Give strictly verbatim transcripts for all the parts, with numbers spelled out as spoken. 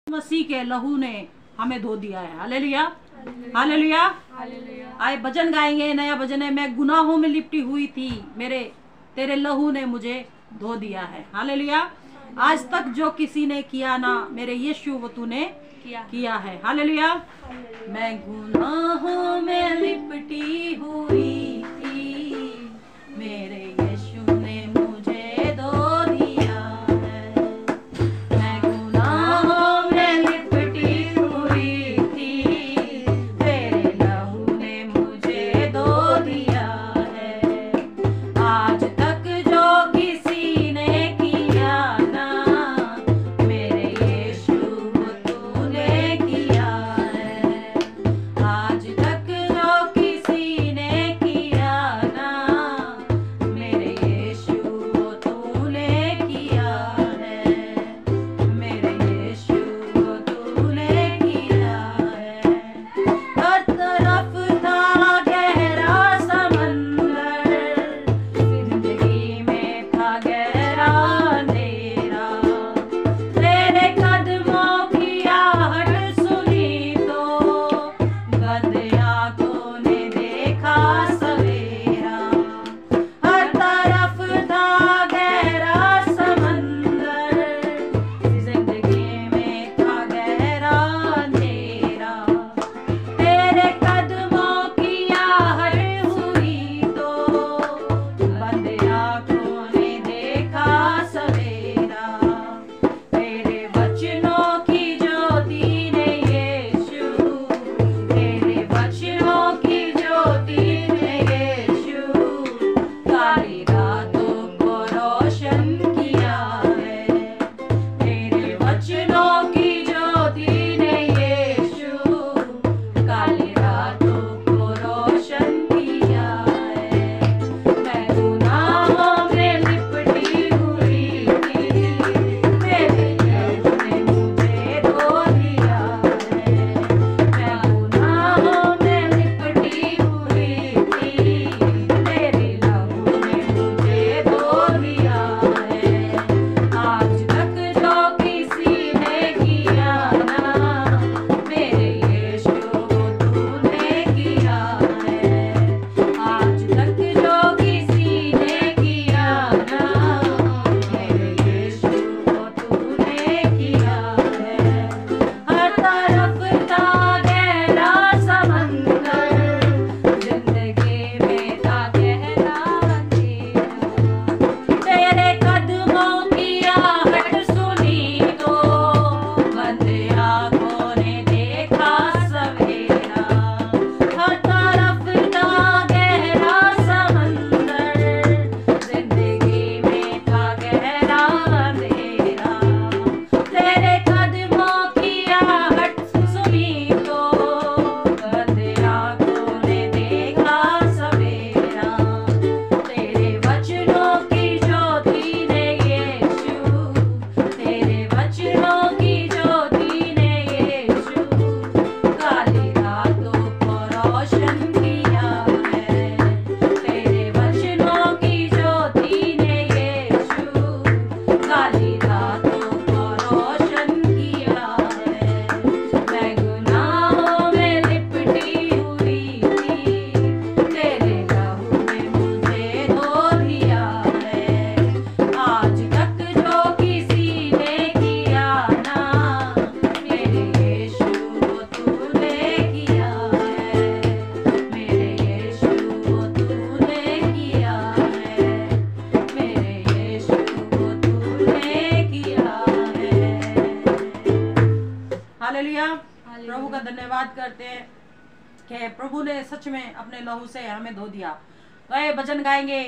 मसीह के लहू ने हमें धो दिया है। Hallelujah, hallelujah. आए भजन गाएंगे, नया भजन है। मैं गुनाहों में लिपटी हुई थी, मेरे तेरे लहू ने मुझे धो दिया है। हालेलुया। आज तक जो किसी ने किया ना, मेरे यीशु वो तूने किया, किया है। हालेलुया। मैं गुनाहों में लिपटी हुई थी, मेरे यीशु ने मुझे धो दिया है। मैं गुनाहों में लिपटी हुई थी, तेरे लहू ने मुझे धो दिया है। आज तक जो किसी ने किया ना, मेरे यीशु वो तूने किया है। आज तक जो किसी ने किया ना, मेरे यीशु वो तूने किया है। मेरे यीशु वो तूने किया है। हर तरफ था गहरा समंदर, जिंदगी में था गहरा अंधेरा। तेरे कदमों की आहट सुनी तो गंदे आंखों ने देखा सवेरा। हर तरफ था गहरा समंदर, जिंदगी में था गहरा अंधेरा। तेरे कदमों की आहट हुई तो बंद आंखों ने देखा सवेरा। तेरे वचनों की ज्योति ने यीशु, तेरे वचनों की ज्योति ने यीशु, काली रातों को रोशन किया है। तेरे वचनों की ज्योति ने यीशु, काली रातों को रोशन किया है। मैं गुनाहों में लिपटी हुई थी, मेरे यीशु ने मुझे धो दिया है। मैं गुनाहों में लिपटी हुई थी, मेरे लहू ने मुझे धो दिया है। आज तक जो किसी ने किया ना, मेरे यीशु वो तूने किया है। आज तक जो किसी ने किया ना, मेरे यीशु वो तूने किया है। हर तरफ था गहरा समंदर, जिंदगी में था गहरा अंधेरा। तेरे कदमों की आहट सुनी तो बंद आंखों ने देखा सवेरा। हर तरफ था गहरा समंदर, जिंदगी में था गहरा अंधेरा। तेरे कदमों की आहट सुनी तो बंद आंखों ने देखा सवेरा। तेरे वचनों की ज्योति ने यीशु, तेरे वचनों की ज्योति ने यीशु, काली रातों को रोशन किया है। तेरे वचनों की ज्योति ने यीशु, काली रातों को रोशन किया है। मैं गुनाहों में लिपटी हुई थी, तेरे लहू ने मुझे धो दिया है। आज तक जो किसी ने किया ना, मेरे यीशु वो तूने किया है। मेरे यीशु वो तूने किया है। मेरे यीशु वो तूने किया है। हालेलुया। प्रभु का धन्यवाद करते हैं कि प्रभु ने सच में अपने लहू से हमें धो दिया। तो ये भजन गाएंगे।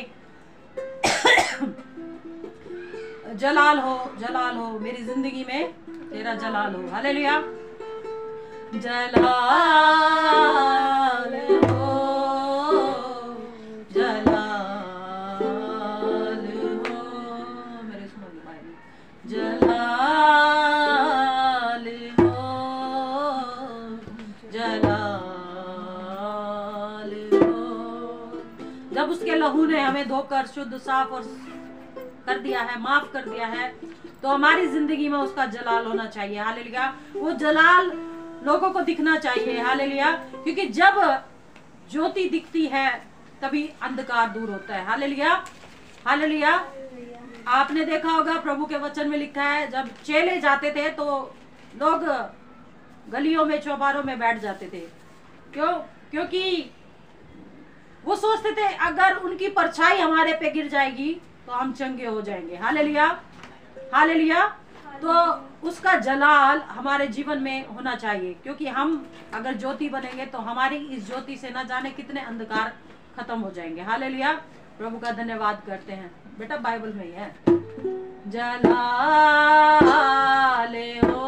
जलाल हो, जलाल हो, मेरी जिंदगी में तेरा जलाल हो। हालेलुया। जलाल हो, जलाल हो, मेरे सुनो दी भाई। जलाल हो, जलाल हो। जब उसके लहू ने हमें धोकर शुद्ध, साफ और कर दिया है, माफ कर दिया है, तो हमारी जिंदगी में उसका जलाल होना चाहिए। हालेलुया। वो जलाल लोगों को दिखना चाहिए। हालेलुया। क्योंकि जब ज्योति दिखती है तभी अंधकार दूर होता है। हालेलुया। हालेलुया। आपने देखा होगा प्रभु के वचन में लिखा है, जब चेले जाते थे तो लोग गलियों में चौबारों में बैठ जाते थे। क्यों? क्योंकि वो सोचते थे अगर उनकी परछाई हमारे पे गिर जाएगी तो हम चंगे हो जाएंगे। हालेलुया। हालेलुया। तो उसका जलाल हमारे जीवन में होना चाहिए, क्योंकि हम अगर ज्योति बनेंगे तो हमारी इस ज्योति से न जाने कितने अंधकार खत्म हो जाएंगे। हालेलुया। प्रभु का धन्यवाद करते हैं। बेटा बाइबल में ही है, जलाले हो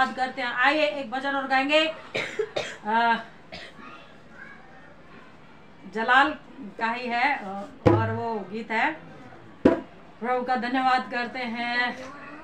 धन्यवाद करते हैं। आइए एक भजन और गाएंगे, आ, जलाल का ही है और वो गीत है, प्रभु का धन्यवाद करते हैं।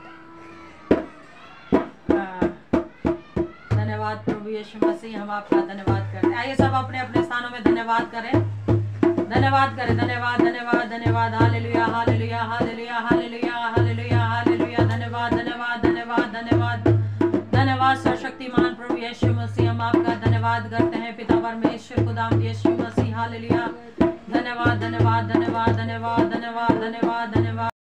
धन्यवाद प्रभु यीशु मसीह, हम आपका धन्यवाद करते हैं। आइए सब अपने अपने स्थानों में धन्यवाद करें, धन्यवाद करें, धन्यवाद धन्यवाद धन्यवाद, hallelujah hallelujah hallelujah hallelujah hallelujah hallelujah, धन्यवाद धन्यवाद धन्यवाद धन्यवाद धन्यवाद सर्वशक्तिमान प्रभु यीशु मसीह, हम आपका धन्यवाद करते हैं। पिता परमेश्वर खुदाम यीशु मसीह, हालेलुया, धन्यवाद धन्यवाद धन्यवाद धन्यवाद धन्यवाद धन्यवाद धन्यवाद।